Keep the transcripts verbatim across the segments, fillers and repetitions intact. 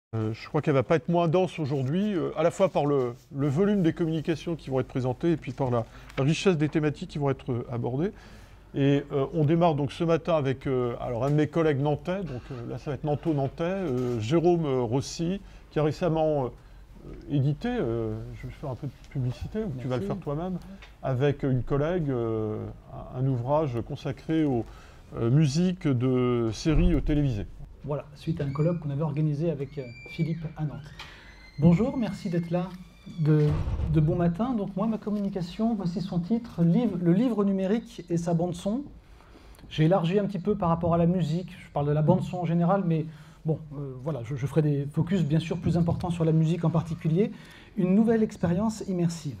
Euh, je crois qu'elle ne va pas être moins dense aujourd'hui, euh, à la fois par le, le volume des communications qui vont être présentées et puis par la, la richesse des thématiques qui vont être euh, abordées. Et euh, on démarre donc ce matin avec euh, alors un de mes collègues nantais, donc euh, là ça va être Nanto-Nantais, euh, Jérôme euh, Rossi, qui a récemment euh, édité, euh, je vais faire un peu de publicité, ou Merci. tu vas le faire toi-même, avec une collègue, euh, un, un ouvrage consacré aux euh, musiques de séries euh, télévisées. Voilà, suite à un colloque qu'on avait organisé avec euh, Philippe à Nantes. Bonjour, merci d'être là de, de bon matin. Donc moi, ma communication, voici son titre, livre, le livre numérique et sa bande-son. J'ai élargi un petit peu par rapport à la musique, je parle de la bande-son en général, mais bon, euh, voilà, je, je ferai des focus bien sûr plus importants sur la musique en particulier. Une nouvelle expérience immersive.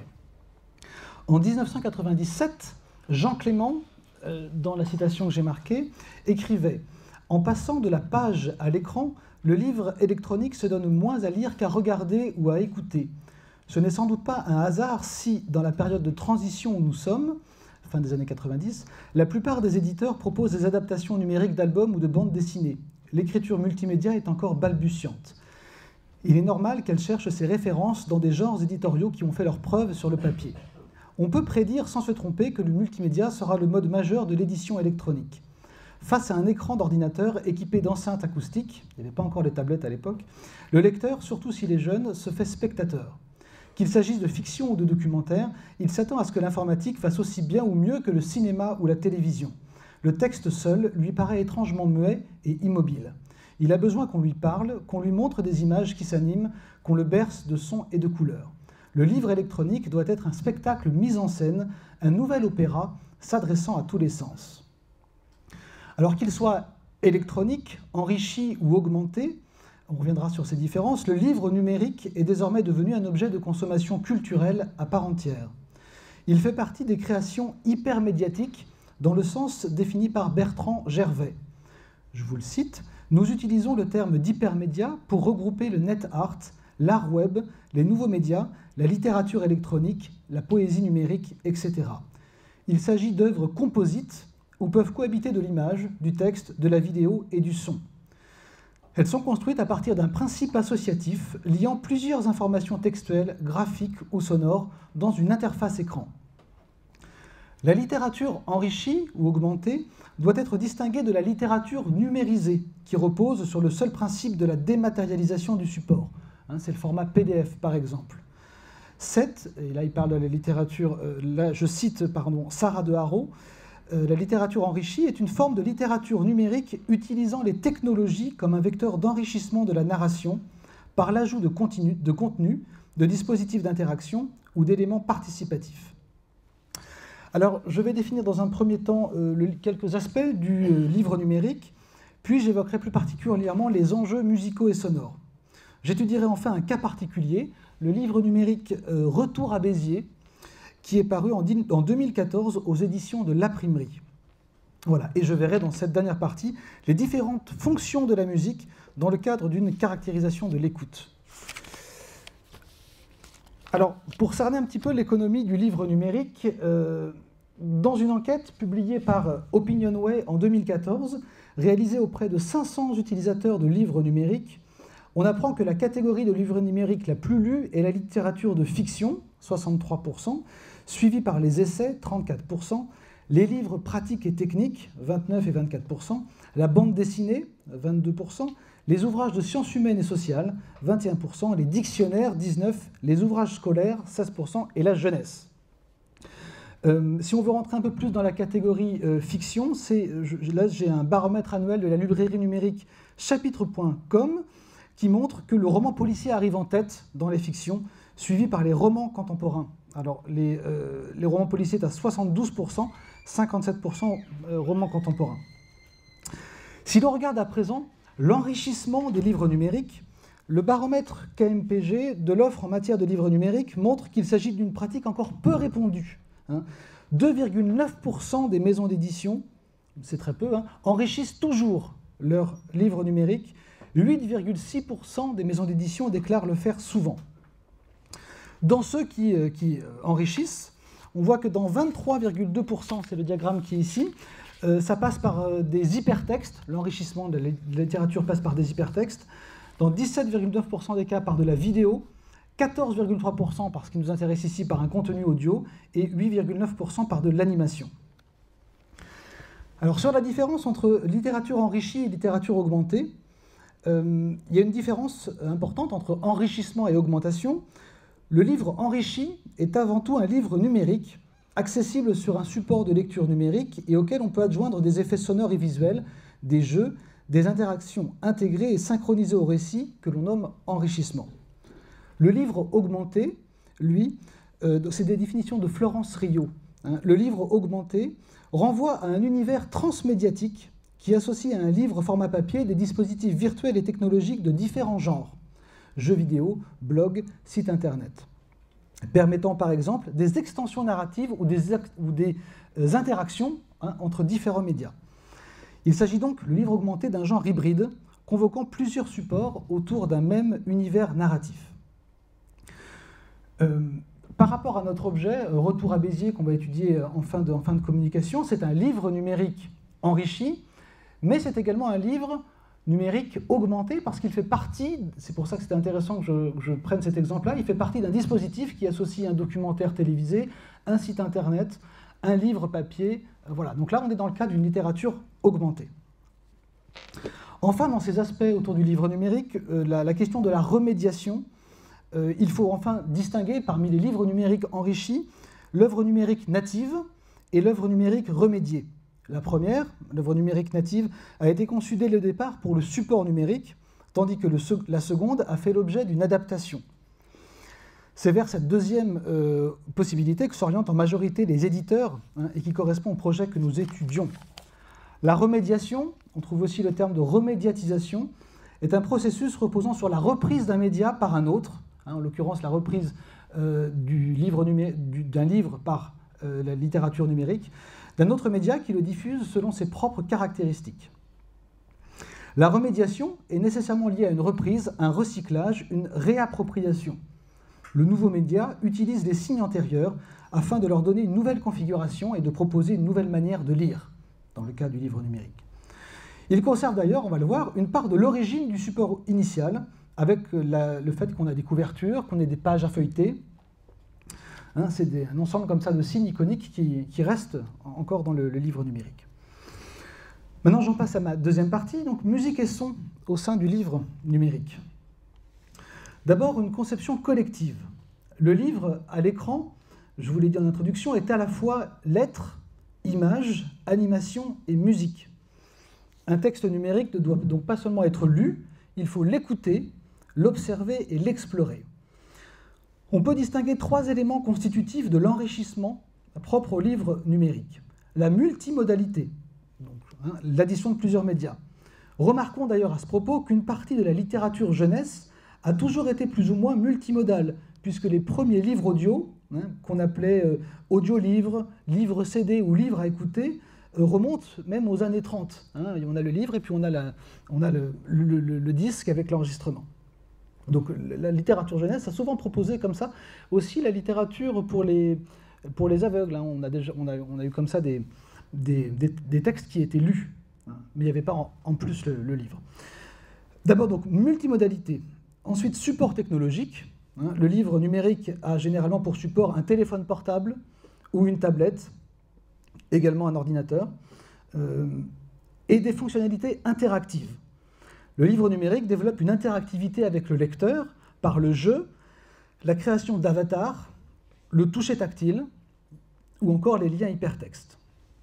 En mille neuf cent quatre-vingt-dix-sept, Jean Clément, euh, dans la citation que j'ai marquée, écrivait « En passant de la page à l'écran, le livre électronique se donne moins à lire qu'à regarder ou à écouter. Ce n'est sans doute pas un hasard si, dans la période de transition où nous sommes, fin des années quatre-vingt-dix, la plupart des éditeurs proposent des adaptations numériques d'albums ou de bandes dessinées. L'écriture multimédia est encore balbutiante. Il est normal qu'elle cherche ses références dans des genres éditoriaux qui ont fait leurs preuves sur le papier. On peut prédire sans se tromper que le multimédia sera le mode majeur de l'édition électronique. Face à un écran d'ordinateur équipé d'enceintes acoustiques, il n'y avait pas encore les tablettes à l'époque, le lecteur, surtout s'il est jeune, se fait spectateur. Qu'il s'agisse de fiction ou de documentaire, il s'attend à ce que l'informatique fasse aussi bien ou mieux que le cinéma ou la télévision. Le texte seul lui paraît étrangement muet et immobile. Il a besoin qu'on lui parle, qu'on lui montre des images qui s'animent, qu'on le berce de sons et de couleurs. Le livre électronique doit être un spectacle mis en scène, un nouvel opéra s'adressant à tous les sens. Alors qu'il soit électronique, enrichi ou augmenté, on reviendra sur ces différences, le livre numérique est désormais devenu un objet de consommation culturelle à part entière. Il fait partie des créations hypermédiatiques dans le sens défini par Bertrand Gervais. Je vous le cite, « Nous utilisons le terme d'hypermédia pour regrouper le net art, l'art web, les nouveaux médias, la littérature électronique, la poésie numérique, et cetera. Il s'agit d'œuvres composites où peuvent cohabiter de l'image, du texte, de la vidéo et du son. Elles sont construites à partir d'un principe associatif liant plusieurs informations textuelles, graphiques ou sonores dans une interface écran. La littérature enrichie ou augmentée doit être distinguée de la littérature numérisée, qui repose sur le seul principe de la dématérialisation du support. Hein, c'est le format P D F, par exemple. sept, et là il parle de la littérature, euh, là je cite pardon, Sarah de Haro, euh, la littérature enrichie est une forme de littérature numérique utilisant les technologies comme un vecteur d'enrichissement de la narration par l'ajout de, continu, de contenu, de dispositifs d'interaction ou d'éléments participatifs. Alors, je vais définir dans un premier temps euh, le, quelques aspects du euh, livre numérique, puis j'évoquerai plus particulièrement les enjeux musicaux et sonores. J'étudierai enfin un cas particulier, le livre numérique euh, Retour à Béziers, qui est paru en, en deux mille quatorze aux éditions de l'Imprimerie. Voilà, et je verrai dans cette dernière partie les différentes fonctions de la musique dans le cadre d'une caractérisation de l'écoute. Alors, pour cerner un petit peu l'économie du livre numérique, euh, dans une enquête publiée par Opinionway en deux mille quatorze, réalisée auprès de cinq cents utilisateurs de livres numériques, on apprend que la catégorie de livres numériques la plus lue est la littérature de fiction, soixante-trois pour cent, suivie par les essais, trente-quatre pour cent, les livres pratiques et techniques, vingt-neuf et vingt-quatre pour cent, la bande dessinée, vingt-deux pour cent, les ouvrages de sciences humaines et sociales, vingt et un pour cent, les dictionnaires, dix-neuf pour cent, les ouvrages scolaires, seize pour cent, et la jeunesse. Euh, si on veut rentrer un peu plus dans la catégorie euh, fiction, je, là j'ai un baromètre annuel de la librairie numérique chapitre point com qui montre que le roman policier arrive en tête dans les fictions, suivi par les romans contemporains. Alors, les, euh, les romans policiers est à soixante-douze pour cent, cinquante-sept pour cent euh, romans contemporains. Si l'on regarde à présent l'enrichissement des livres numériques, le baromètre K M P G de l'offre en matière de livres numériques montre qu'il s'agit d'une pratique encore peu répandue. Hein. deux virgule neuf pour cent des maisons d'édition, c'est très peu, hein, enrichissent toujours leurs livres numériques. huit virgule six pour cent des maisons d'édition déclarent le faire souvent. Dans ceux qui, euh, qui enrichissent, on voit que dans vingt-trois virgule deux pour cent, c'est le diagramme qui est ici, euh, ça passe par euh, des hypertextes, l'enrichissement de la littérature passe par des hypertextes, dans dix-sept virgule neuf pour cent des cas par de la vidéo, quatorze virgule trois pour cent par ce qui nous intéresse ici par un contenu audio, et huit virgule neuf pour cent par de l'animation. Alors sur la différence entre littérature enrichie et littérature augmentée, euh, il y a une différence importante entre enrichissement et augmentation. Le livre enrichi est avant tout un livre numérique, accessible sur un support de lecture numérique et auquel on peut adjoindre des effets sonores et visuels, des jeux, des interactions intégrées et synchronisées au récit que l'on nomme enrichissement. Le livre augmenté, lui, euh, c'est des définitions de Florence Rio. Hein. Le livre augmenté renvoie à un univers transmédiatique qui associe à un livre format papier des dispositifs virtuels et technologiques de différents genres, jeux vidéo, blogs, sites internet, permettant par exemple des extensions narratives ou des, ou des euh, interactions hein, entre différents médias. Il s'agit donc, le livre augmenté, d'un genre hybride, convoquant plusieurs supports autour d'un même univers narratif. Euh, par rapport à notre objet, euh, Retour à Béziers, qu'on va étudier en fin de, en fin de communication, c'est un livre numérique enrichi, mais c'est également un livre numérique augmenté parce qu'il fait partie, c'est pour ça que c'était intéressant que je, que je prenne cet exemple-là, il fait partie d'un dispositif qui associe un documentaire télévisé, un site internet, un livre papier, euh, voilà. Donc là, on est dans le cas d'une littérature augmentée. Enfin, dans ces aspects autour du livre numérique, euh, la, la question de la remédiation, euh, il faut enfin distinguer parmi les livres numériques enrichis l'œuvre numérique native et l'œuvre numérique remédiée. La première, l'œuvre numérique native, a été conçue dès le départ pour le support numérique, tandis que le, la seconde a fait l'objet d'une adaptation. C'est vers cette deuxième euh, possibilité que s'orientent en majorité les éditeurs hein, et qui correspond au projet que nous étudions. La remédiation, on trouve aussi le terme de remédiatisation, est un processus reposant sur la reprise d'un média par un autre, hein, en l'occurrence la reprise euh, du livre d'un livre par euh, la littérature numérique, d'un autre média qui le diffuse selon ses propres caractéristiques. La remédiation est nécessairement liée à une reprise, un recyclage, une réappropriation. Le nouveau média utilise les signes antérieurs afin de leur donner une nouvelle configuration et de proposer une nouvelle manière de lire, dans le cas du livre numérique. Il conserve d'ailleurs, on va le voir, une part de l'origine du support initial, avec la, le fait qu'on a des couvertures, qu'on ait des pages à feuilleter. Hein, c'est des, un ensemble comme ça de signes iconiques qui, qui restent encore dans le, le livre numérique. Maintenant, j'en passe à ma deuxième partie, donc musique et son au sein du livre numérique. D'abord, une conception collective. Le livre, à l'écran, je vous l'ai dit en introduction, est à la fois lettres, images, animation et musique. Un texte numérique ne doit donc pas seulement être lu, il faut l'écouter, l'observer et l'explorer. On peut distinguer trois éléments constitutifs de l'enrichissement propre au livre numérique. La multimodalité, hein, l'addition de plusieurs médias. Remarquons d'ailleurs à ce propos qu'une partie de la littérature jeunesse a toujours été plus ou moins multimodale, puisque les premiers livres audio, hein, qu'on appelait euh, audio-livres, livres C D ou livres à écouter, euh, remontent même aux années trente. Hein. On a le livre et puis on a, la, on a le, le, le, le disque avec l'enregistrement. Donc la littérature jeunesse a souvent proposé comme ça aussi la littérature pour les, pour les aveugles. Hein. On, a déjà, on, a, on a eu comme ça des, des, des, des textes qui étaient lus, hein, mais il n'y avait pas en, en plus le, le livre. D'abord donc multimodalité, ensuite support technologique. Hein. Le livre numérique a généralement pour support un téléphone portable ou une tablette, également un ordinateur, euh, et des fonctionnalités interactives. Le livre numérique développe une interactivité avec le lecteur par le jeu, la création d'avatars, le toucher tactile ou encore les liens hypertextes.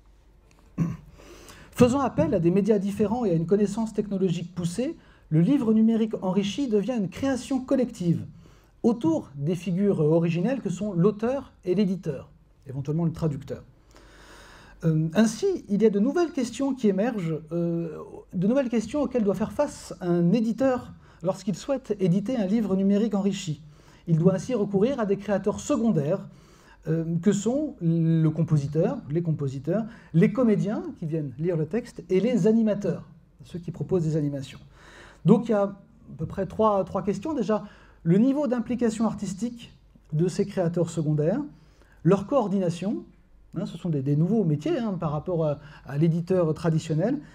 Faisant appel à des médias différents et à une connaissance technologique poussée, le livre numérique enrichi devient une création collective autour des figures originelles que sont l'auteur et l'éditeur, éventuellement le traducteur. Euh, ainsi, il y a de nouvelles questions qui émergent, euh, de nouvelles questions auxquelles doit faire face un éditeur lorsqu'il souhaite éditer un livre numérique enrichi. Il doit ainsi recourir à des créateurs secondaires euh, que sont le compositeur, les compositeurs, les comédiens qui viennent lire le texte et les animateurs, ceux qui proposent des animations. Donc il y a à peu près trois, trois questions. Déjà, le niveau d'implication artistique de ces créateurs secondaires, leur coordination, hein, ce sont des, des nouveaux métiers hein, par rapport à, à l'éditeur traditionnel,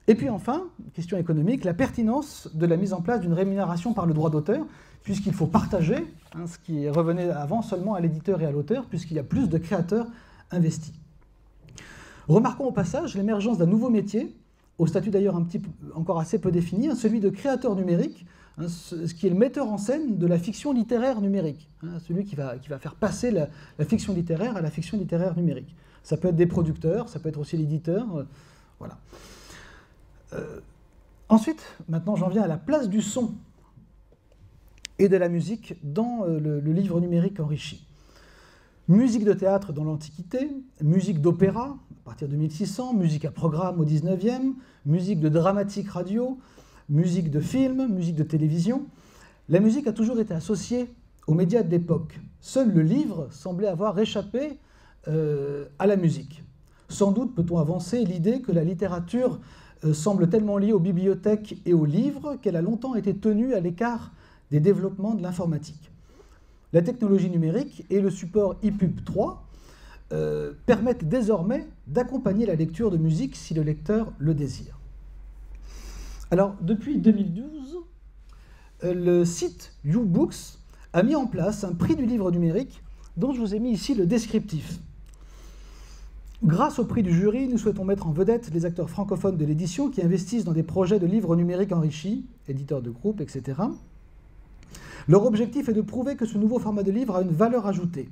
Et puis enfin, question économique, la pertinence de la mise en place d'une rémunération par le droit d'auteur, puisqu'il faut partager, hein, ce qui revenait avant seulement à l'éditeur et à l'auteur, puisqu'il y a plus de créateurs investis. Remarquons au passage l'émergence d'un nouveau métier, au statut d'ailleurs un petit peu, encore assez peu défini, hein, celui de créateur numérique, hein, ce qui est le metteur en scène de la fiction littéraire numérique, hein, celui qui va, qui va faire passer la, la fiction littéraire à la fiction littéraire numérique. Ça peut être des producteurs, ça peut être aussi l'éditeur, euh, voilà. Euh, ensuite, maintenant j'en viens à la place du son et de la musique dans euh, le, le livre numérique enrichi. Musique de théâtre dans l'Antiquité, musique d'opéra à partir de mille six cents, musique à programme au dix-neuvième, musique de dramatique radio, musique de film, musique de télévision. La musique a toujours été associée aux médias de l'époque. Seul le livre semblait avoir échappé euh, à la musique. Sans doute peut-on avancer l'idée que la littérature euh, semble tellement liée aux bibliothèques et aux livres qu'elle a longtemps été tenue à l'écart des développements de l'informatique. La technologie numérique et le support I P U B trois euh, permettent désormais d'accompagner la lecture de musique si le lecteur le désire. Alors, depuis deux mille douze, euh, le site YouBooks a mis en place un prix du livre numérique dont je vous ai mis ici le descriptif. Grâce au prix du jury, nous souhaitons mettre en vedette les acteurs francophones de l'édition qui investissent dans des projets de livres numériques enrichis, éditeurs de groupe, et cetera. Leur objectif est de prouver que ce nouveau format de livre a une valeur ajoutée.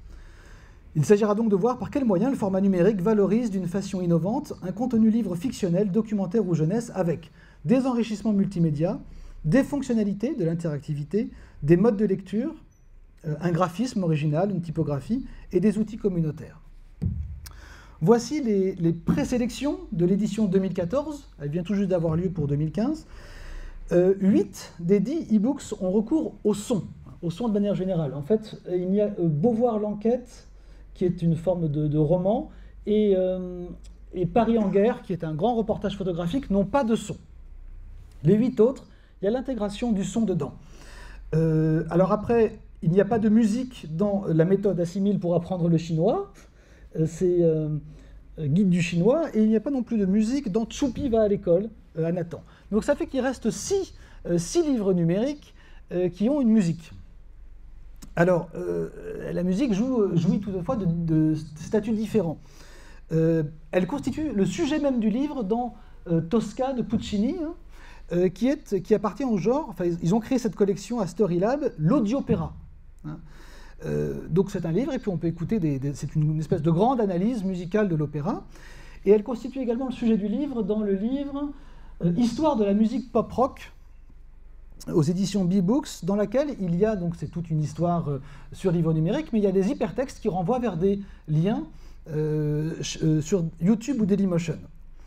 Il s'agira donc de voir par quels moyens le format numérique valorise d'une façon innovante un contenu livre fictionnel, documentaire ou jeunesse avec des enrichissements multimédia, des fonctionnalités, de l'interactivité, des modes de lecture, un graphisme original, une typographie et des outils communautaires. Voici les, les présélections de l'édition deux mille quatorze, elle vient tout juste d'avoir lieu pour deux mille quinze. Euh, huit des dix e-books ont recours au son, au son de manière générale. En fait, il y a euh, Beauvoir l'enquête, qui est une forme de, de roman, et, euh, et Paris en guerre, qui est un grand reportage photographique, n'ont pas de son. Les huit autres, il y a l'intégration du son dedans. Euh, alors après, il n'y a pas de musique dans la méthode Assimile pour apprendre le chinois, euh, c'est euh, Guide du chinois, et il n'y a pas non plus de musique dans Tchoupi va à l'école, euh, à Nathan. Donc ça fait qu'il reste six, euh, six livres numériques euh, qui ont une musique. Alors, euh, la musique joue, jouit toutefois de, de statuts différents. Euh, elle constitue le sujet même du livre dans euh, Tosca de Puccini, hein, euh, qui, est, qui appartient au genre, enfin ils ont créé cette collection à Storylab, l'audiopéra. Hein. Euh, donc c'est un livre, et puis on peut écouter, des, des, c'est une, une espèce de grande analyse musicale de l'opéra, et elle constitue également le sujet du livre dans le livre euh, Histoire de la musique pop-rock, aux éditions B-Books, dans laquelle il y a, donc c'est toute une histoire euh, sur livre numérique, mais il y a des hypertextes qui renvoient vers des liens euh, euh, sur YouTube ou Dailymotion.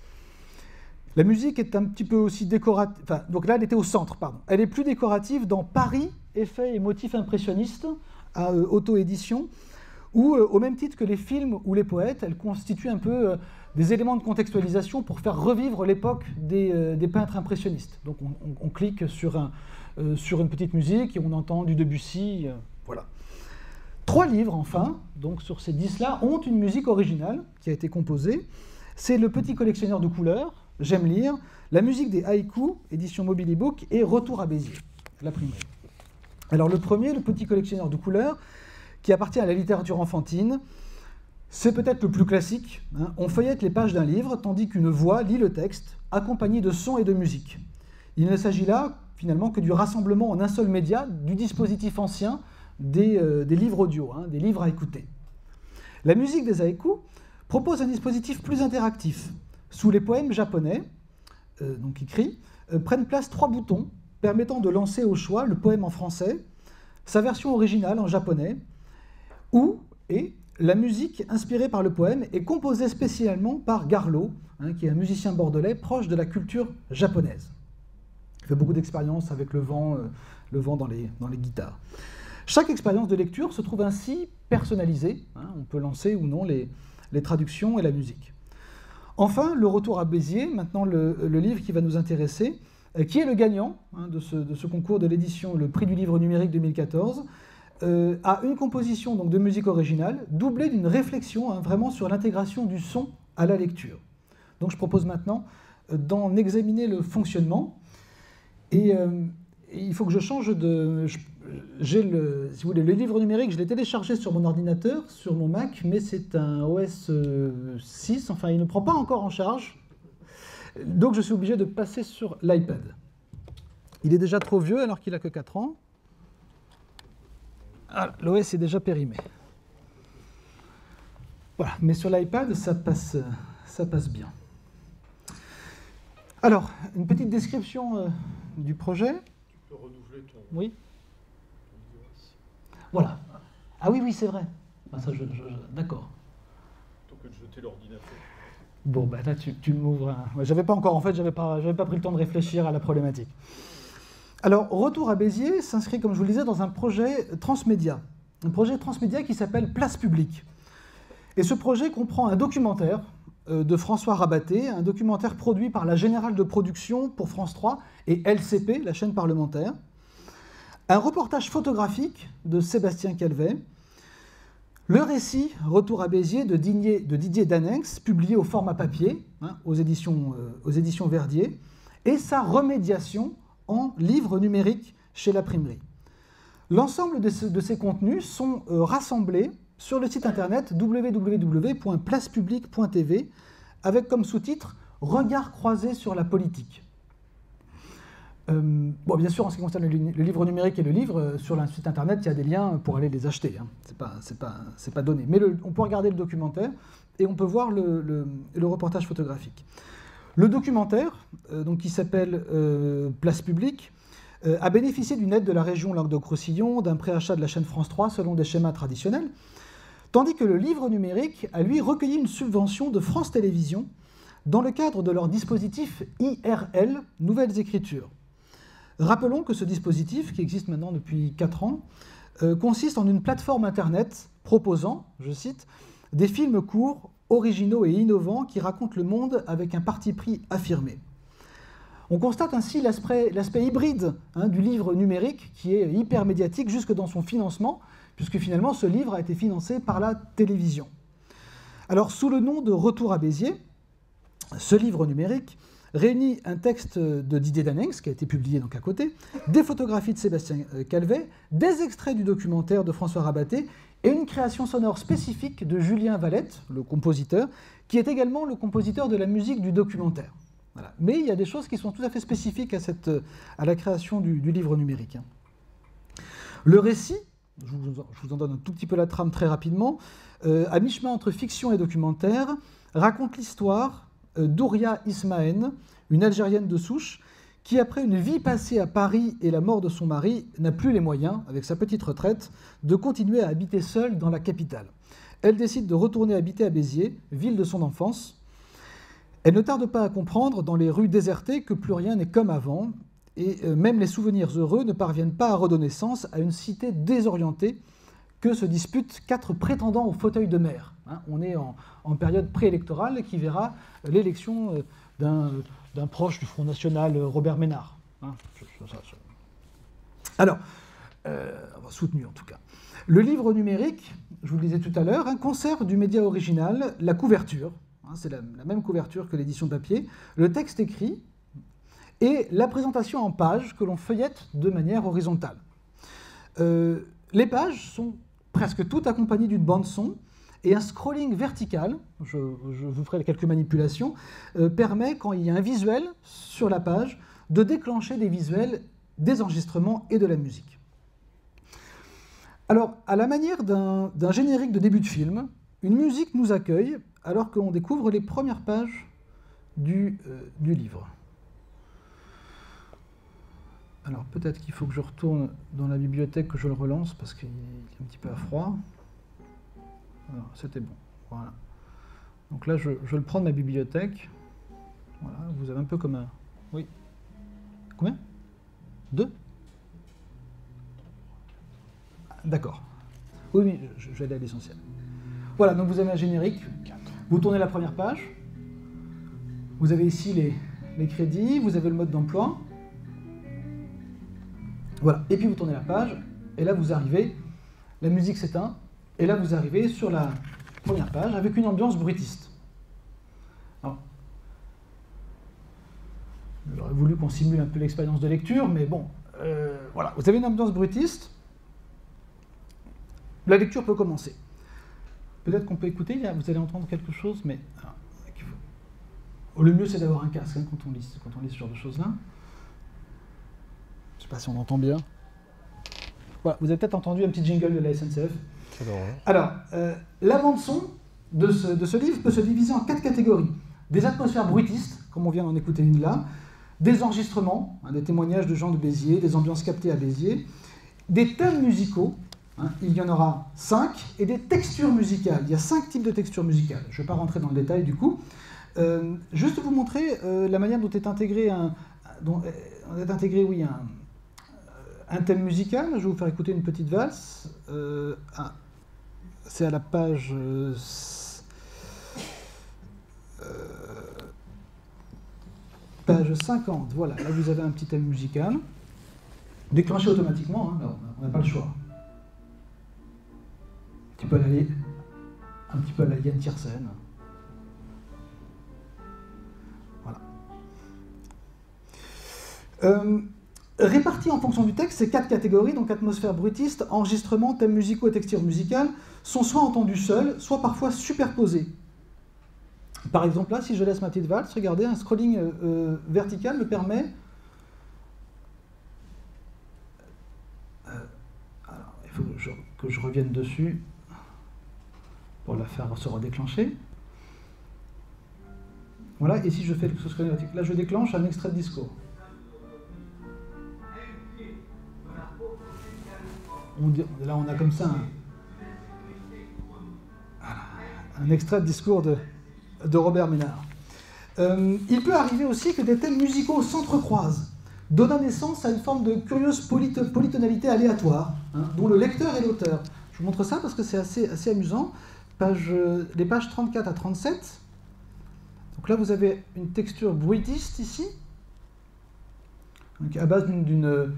La musique est un petit peu aussi décorative, enfin, donc là elle était au centre, pardon. Elle est plus décorative dans Paris, effets et motifs impressionnistes, à euh, auto-édition, où, euh, au même titre que les films ou les poètes, elle constitue un peu euh, des éléments de contextualisation pour faire revivre l'époque des, euh, des peintres impressionnistes. Donc on, on, on clique sur, un, euh, sur une petite musique et on entend du Debussy, euh, voilà. Trois livres, enfin, donc sur ces dix-là, ont une musique originale qui a été composée. C'est Le Petit Collectionneur de couleurs, J'aime lire, La musique des haïkus, édition Mobile e-book, et Retour à Béziers, l'imprimerie. Alors le premier, Le Petit Collectionneur de couleurs, qui appartient à la littérature enfantine, c'est peut-être le plus classique. Hein. On feuillette les pages d'un livre, tandis qu'une voix lit le texte, accompagnée de sons et de musique. Il ne s'agit là, finalement, que du rassemblement en un seul média du dispositif ancien des, euh, des livres audio, hein, des livres à écouter. La musique des haïkus propose un dispositif plus interactif. Sous les poèmes japonais, euh, donc écrits, euh, prennent place trois boutons permettant de lancer au choix le poème en français, sa version originale en japonais, ou, et, la musique inspirée par le poème est composée spécialement par Garlot, hein, qui est un musicien bordelais proche de la culture japonaise. Il fait beaucoup d'expériences avec le vent, euh, le vent dans, les, dans les guitares. Chaque expérience de lecture se trouve ainsi personnalisée. Hein, on peut lancer ou non les, les traductions et la musique. Enfin, Le Retour à Béziers, maintenant le, le livre qui va nous intéresser, euh, qui est le gagnant hein, de, ce, de ce concours de l'édition, le prix du livre numérique deux mille quatorze, euh, a une composition donc, de musique originale, doublée d'une réflexion hein, vraiment sur l'intégration du son à la lecture. Donc je propose maintenant d'en examiner le fonctionnement. Et, euh, et il faut que je change de... J'ai le, si vous voulez, le livre numérique, je l'ai téléchargé sur mon ordinateur, sur mon Mac, mais c'est un O S six, enfin il ne prend pas encore en charge. Donc je suis obligé de passer sur l'iPad. Il est déjà trop vieux alors qu'il n'a que quatre ans. Ah, l'O S est déjà périmé. Voilà, mais sur l'iPad, ça passe, ça passe bien. Alors, une petite description euh, du projet. Tu peux renouveler ton... Oui. Voilà. Ah oui, oui, c'est vrai. Ah, ça, je, je, je, d'accord. Plutôt que de jeter l'ordinateur. Bon, ben là, tu, tu m'ouvres un... Ouais, j'avais pas encore, en fait, j'avais pas, j'avais pas pris le temps de réfléchir à la problématique. Alors, Retour à Béziers s'inscrit, comme je vous le disais, dans un projet transmédia. Un projet transmédia qui s'appelle Place Publique. Et ce projet comprend un documentaire euh, de François Rabaté, un documentaire produit par la Générale de Production pour France trois et L C P, la chaîne parlementaire. Un reportage photographique de Sébastien Calvet, le récit Retour à Béziers de Didier, de Didier Danex, publié au format papier, hein, aux, éditions, euh, aux éditions Verdier, et sa remédiation en livre numérique chez l'imprimerie. L'ensemble de, ce, de ces contenus sont euh, rassemblés sur le site internet w w w point place publique point t v avec comme sous-titre « Regard croisé sur la politique ». Euh, bon, bien sûr, en ce qui concerne le, le livre numérique et le livre, euh, sur le site internet, il y a des liens pour aller les acheter. Hein. C'est pas, c'est pas, c'est pas donné. Mais le, on peut regarder le documentaire et on peut voir le, le, le reportage photographique. Le documentaire, euh, donc, qui s'appelle euh, Place Publique, euh, a bénéficié d'une aide de la région Languedoc-Roussillon, d'un préachat de la chaîne France trois selon des schémas traditionnels, tandis que le livre numérique a, lui, recueilli une subvention de France Télévisions dans le cadre de leur dispositif I R L, Nouvelles Écritures. Rappelons que ce dispositif, qui existe maintenant depuis quatre ans, euh, consiste en une plateforme Internet proposant, je cite, « des films courts, originaux et innovants qui racontent le monde avec un parti pris affirmé ». On constate ainsi l'aspect, l'aspect hybride hein, du livre numérique, qui est hyper médiatique jusque dans son financement, puisque finalement ce livre a été financé par la télévision. Alors, sous le nom de Retour à Béziers, ce livre numérique réunit un texte de Didier Danex, qui a été publié donc à côté, des photographies de Sébastien Calvet, des extraits du documentaire de François Rabaté et une création sonore spécifique de Julien Valette, le compositeur, qui est également le compositeur de la musique du documentaire. Voilà. Mais il y a des choses qui sont tout à fait spécifiques à, cette, à la création du, du livre numérique. Le récit, je vous, en, je vous en donne un tout petit peu la trame très rapidement, euh, à mi-chemin entre fiction et documentaire, raconte l'histoire d'Ouria Ismaën, une Algérienne de souche, qui, après une vie passée à Paris et la mort de son mari, n'a plus les moyens, avec sa petite retraite, de continuer à habiter seule dans la capitale. Elle décide de retourner habiter à Béziers, ville de son enfance. Elle ne tarde pas à comprendre, dans les rues désertées, que plus rien n'est comme avant, et même les souvenirs heureux ne parviennent pas à redonner sens à une cité désorientée que se disputent quatre prétendants au fauteuil de maire. Hein, on est en, en période préélectorale qui verra l'élection d'un, d'un proche du Front National, Robert Ménard. Hein, ça, ça, ça. Alors, euh, soutenu en tout cas. Le livre numérique, je vous le disais tout à l'heure, hein, conserve du média original la couverture. Hein, c'est la, la même couverture que l'édition papier, le texte écrit et la présentation en pages que l'on feuillette de manière horizontale. Euh, les pages sont presque toutes accompagnées d'une bande-son, et un scrolling vertical, je, je vous ferai quelques manipulations, euh, permet, quand il y a un visuel sur la page, de déclencher des visuels, des enregistrements et de la musique. Alors, à la manière d'un, d'un générique de début de film, une musique nous accueille alors que l'on découvre les premières pages du, euh, du livre. Alors peut-être qu'il faut que je retourne dans la bibliothèque, que je le relance, parce qu'il est un petit peu à froid. Alors, c'était bon. Voilà. Donc là, je, je le prends de ma bibliothèque. Voilà, vous avez un peu comme un... Oui. Combien ? Deux ? D'accord. Oui, oui, je, je vais aller à l'essentiel. Voilà, donc vous avez un générique. Vous tournez la première page. Vous avez ici les, les crédits, vous avez le mode d'emploi. Voilà, et puis vous tournez la page, et là vous arrivez, la musique s'éteint, et là vous arrivez sur la première page avec une ambiance bruitiste. Alors, j'aurais voulu qu'on simule un peu l'expérience de lecture, mais bon, euh, voilà. Vous avez une ambiance brutiste. La lecture peut commencer. Peut-être qu'on peut écouter, vous allez entendre quelque chose, mais alors, faut... le mieux c'est d'avoir un casque hein, quand on lit, quand on lit ce genre de choses-là. Je ne sais pas si on entend bien. Voilà, vous avez peut-être entendu un petit jingle de la S N C F. Alors, euh, la bande-son de ce, de ce livre peut se diviser en quatre catégories. Des atmosphères bruitistes, comme on vient d'en écouter une là, des enregistrements, hein, des témoignages de Jean de Béziers, des ambiances captées à Béziers, des thèmes musicaux, hein, il y en aura cinq, et des textures musicales. Il y a cinq types de textures musicales. Je ne vais pas rentrer dans le détail du coup. Euh, juste vous montrer euh, la manière dont est intégré un, dont est intégré, oui, un, un thème musical. Je vais vous faire écouter une petite valse. Euh, ah, c'est à la page... Euh, page cinquante, voilà, là vous avez un petit thème musical, déclenché automatiquement, hein, on n'a pas le choix. Un petit peu à la, un petit peu à la Yann Tiersen. Voilà. Euh, répartis en fonction du texte, ces quatre catégories, donc atmosphère brutiste, enregistrement, thèmes musicaux et textures musicales, sont soit entendus seuls, soit parfois superposés. Par exemple, là, si je laisse ma petite valse, regardez, un scrolling euh, vertical me permet... Euh, alors, il faut que je, que je revienne dessus pour la faire se redéclencher. Voilà, et si je fais ce scrolling vertical, là, je déclenche un extrait de discours. On dit, là, on a comme ça un, un extrait de discours de... de Robert Ménard. Euh, il peut arriver aussi que des thèmes musicaux s'entrecroisent, donnant naissance à une forme de curieuse polyto polytonalité aléatoire, hein, dont le lecteur est l'auteur. Je vous montre ça parce que c'est assez, assez amusant. Page, euh, les pages trente-quatre à trente-sept. Donc là, vous avez une texture bruitiste ici, donc à base d'une... Euh,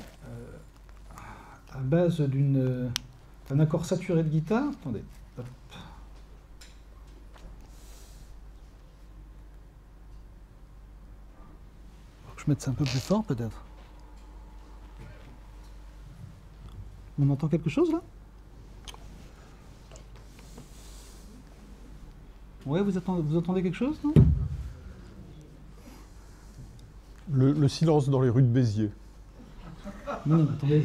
à base d'une... d'un accord saturé de guitare. Attendez. Je vais mettre ça un peu plus fort, peut-être. On entend quelque chose, là? Ouais, vous attendez, vous entendez quelque chose, non? le, le silence dans les rues de Béziers. Non, non, attendez.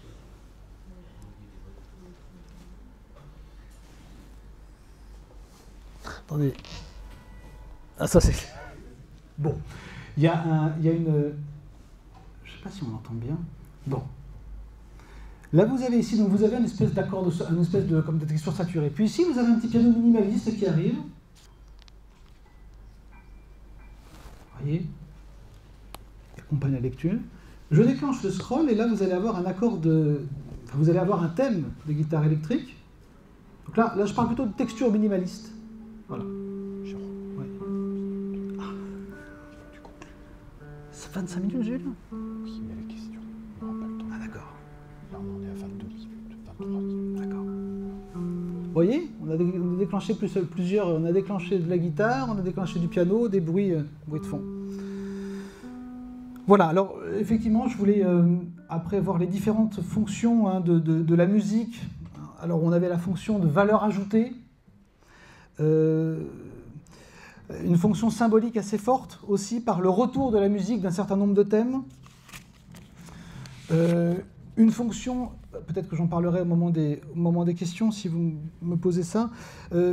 Attendez. Ah, ça, c'est... Bon. Il y, a un, il y a une... Je ne sais pas si on l'entend bien. Bon. Là, vous avez ici, donc vous avez une espèce d'accord, de, une espèce de, comme de texture saturée. Puis ici, vous avez un petit piano minimaliste qui arrive. Vous voyez? Qui accompagne la lecture. Je déclenche le scroll et là, vous allez avoir un accord de... Enfin, vous allez avoir un thème de guitare électrique. Donc là, là je parle plutôt de texture minimaliste. Voilà. vingt-cinq minutes, Jules? Oui, mais la question, on n'aura pas le temps. Ah, d'accord. Là, on en est à vingt-deux minutes, vingt-trois minutes. D'accord. Vous voyez, on a, dé on a déclenché plus, plusieurs... On a déclenché de la guitare, on a déclenché du piano, des bruits, euh, bruits de fond. Voilà, alors, effectivement, je voulais, euh, après voir les différentes fonctions hein, de, de, de la musique. Alors, on avait la fonction de valeur ajoutée. Euh, Une fonction symbolique assez forte aussi par le retour de la musique d'un certain nombre de thèmes. Euh, une fonction, peut-être que j'en parlerai au moment, des, au moment des questions si vous me posez ça. Euh,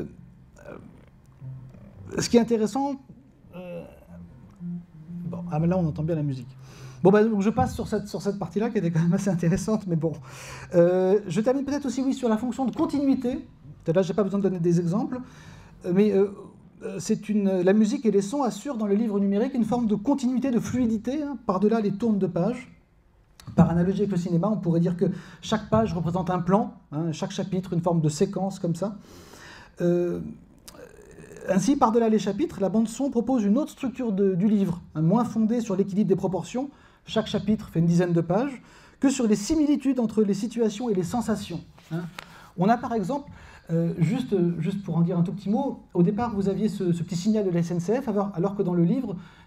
ce qui est intéressant, euh, bon, ah, mais là on entend bien la musique. Bon, bah, donc je passe sur cette, sur cette partie-là qui était quand même assez intéressante, mais bon. Euh, je termine peut-être aussi oui, sur la fonction de continuité. Peut-être là, je n'ai pas besoin de donner des exemples, mais euh, c'est une, la musique et les sons assurent dans le livre numérique une forme de continuité, de fluidité, hein, par-delà les tournes de pages. Par analogie avec le cinéma, on pourrait dire que chaque page représente un plan, hein, chaque chapitre une forme de séquence comme ça. Euh, ainsi, par-delà les chapitres, la bande-son propose une autre structure de, du livre, hein, moins fondée sur l'équilibre des proportions, chaque chapitre fait une dizaine de pages, que sur les similitudes entre les situations et les sensations. Hein. On a par exemple... Euh, juste, juste pour en dire un tout petit mot, au départ, vous aviez ce, ce petit signal de la S N C F, alors, alors que dans le livre,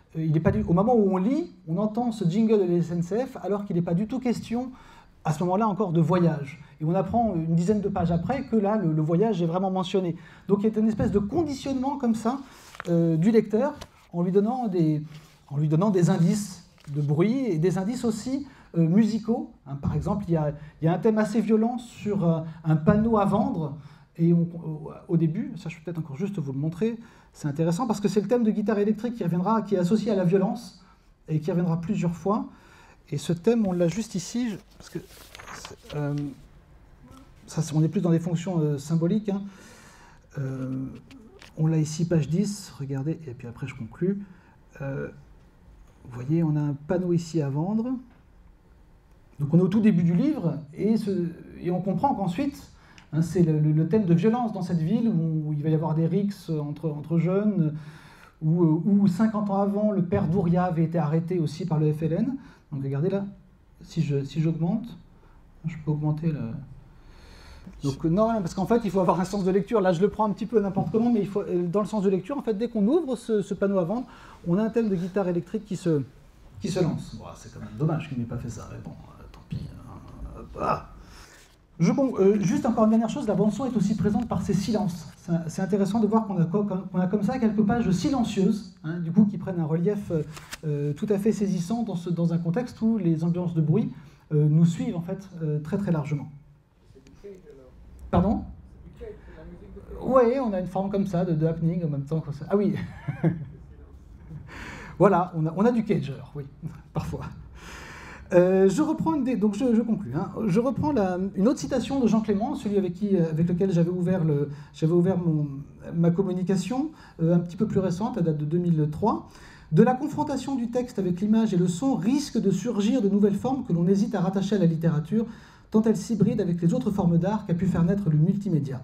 euh, il est pas du, au moment où on lit, on entend ce jingle de la S N C F, alors qu'il n'est pas du tout question, à ce moment-là encore, de voyage. Et on apprend une dizaine de pages après que là, le, le voyage est vraiment mentionné. Donc il y a une espèce de conditionnement comme ça euh, du lecteur, en lui donnant des, en lui donnant des indices de bruit et des indices aussi euh, musicaux. Hein, par exemple, il y, a, il y a un thème assez violent sur euh, un panneau à vendre. Et on, au, au début, ça je peux peut-être encore juste vous le montrer, c'est intéressant parce que c'est le thème de guitare électrique qui reviendra, qui est associé à la violence et qui reviendra plusieurs fois. Et ce thème, on l'a juste ici, parce que euh, ça, on est plus dans des fonctions euh, symboliques. Hein. Euh, on l'a ici, page dix, regardez, et puis après je conclus. Euh, vous voyez, on a un panneau ici à vendre. Donc on est au tout début du livre, et, ce, et on comprend qu'ensuite, hein, c'est le, le, le thème de violence dans cette ville, où, où il va y avoir des rixes entre, entre jeunes, où, où cinquante ans avant, le père d'Ouria avait été arrêté aussi par le F L N. Donc regardez là, si je, si j'augmente, je peux augmenter le... Donc non, parce qu'en fait, il faut avoir un sens de lecture. Là, je le prends un petit peu n'importe comment, mais il faut, dans le sens de lecture, en fait, dès qu'on ouvre ce, ce panneau à vendre, on a un thème de guitare électrique qui se, qui se lance. Bon, c'est quand même dommage qu'il n'ait pas fait ça, mais bon, euh, tant pis. Euh, ah. Je, bon, euh, juste encore une dernière chose, la bande-son est aussi présente par ses silences. C'est intéressant de voir qu'on a, qu'on a comme ça quelques pages silencieuses, hein, du coup, qui prennent un relief euh, tout à fait saisissant dans, ce, dans un contexte où les ambiances de bruit euh, nous suivent en fait euh, très très largement. Pardon ? Oui, on a une forme comme ça de, de happening en même temps que ça. Ah oui. Voilà, on a, on a du cage alors, oui, parfois. Euh, je reprends une des, donc je, je conclus. Hein. Je reprends la, une autre citation de Jean Clément, celui avec qui, avec lequel j'avais ouvert le, j'avais ouvert mon, ma communication, euh, un petit peu plus récente, à date de deux mille trois. De la confrontation du texte avec l'image et le son risque de surgir de nouvelles formes que l'on hésite à rattacher à la littérature, tant elles s'hybrident avec les autres formes d'art qu'a pu faire naître le multimédia.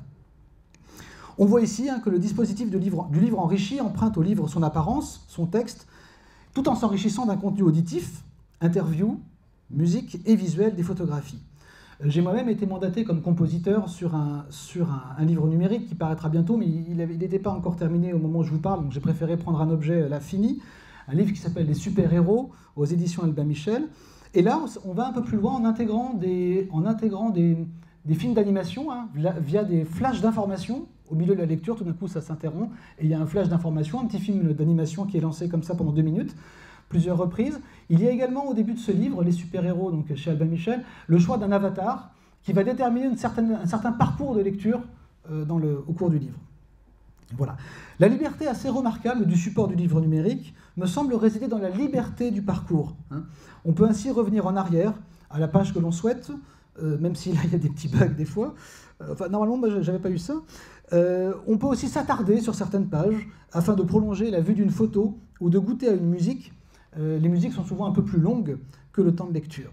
On voit ici hein, que le dispositif de livre, du livre enrichi emprunte au livre son apparence, son texte, tout en s'enrichissant d'un contenu auditif, interview, musique et visuel des photographies. J'ai moi-même été mandaté comme compositeur sur un, sur un, un livre numérique qui paraîtra bientôt, mais il n'était pas encore terminé au moment où je vous parle, donc j'ai préféré prendre un objet là fini, un livre qui s'appelle Les Super-Héros aux éditions Albin Michel. Et là, on va un peu plus loin en intégrant des, en intégrant des, des films d'animation hein, via des flashs d'informations. Au milieu de la lecture, tout d'un coup, ça s'interrompt et il y a un flash d'information, un petit film d'animation qui est lancé comme ça pendant deux minutes, plusieurs reprises. Il y a également au début de ce livre, Les Super-Héros, donc chez Albin Michel, le choix d'un avatar qui va déterminer une certaine, un certain parcours de lecture euh, dans le, au cours du livre. Voilà. La liberté assez remarquable du support du livre numérique me semble résider dans la liberté du parcours. Hein. On peut ainsi revenir en arrière à la page que l'on souhaite, euh, même si là il y a des petits bugs des fois. Euh, enfin, normalement, moi, j'avais pas eu ça. Euh, on peut aussi s'attarder sur certaines pages afin de prolonger la vue d'une photo ou de goûter à une musique. Euh, les musiques sont souvent un peu plus longues que le temps de lecture.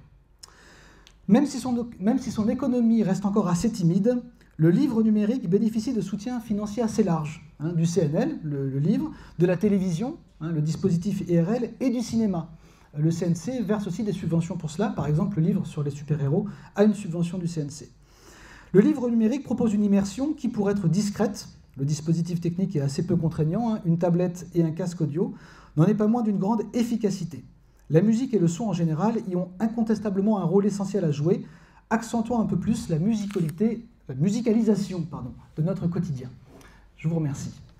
Même si son, même si son économie reste encore assez timide, le livre numérique bénéficie de soutien financier assez large, hein, du C N L, le, le livre, de la télévision, hein, le dispositif I R L, et du cinéma. Le C N C verse aussi des subventions pour cela. Par exemple, le livre sur les super-héros a une subvention du C N C. Le livre numérique propose une immersion qui, pour être discrète, le dispositif technique est assez peu contraignant, hein, une tablette et un casque audio, n'en est pas moins d'une grande efficacité. La musique et le son en général y ont incontestablement un rôle essentiel à jouer, accentuant un peu plus la musicalité, la musicalisation pardon, de notre quotidien. Je vous remercie.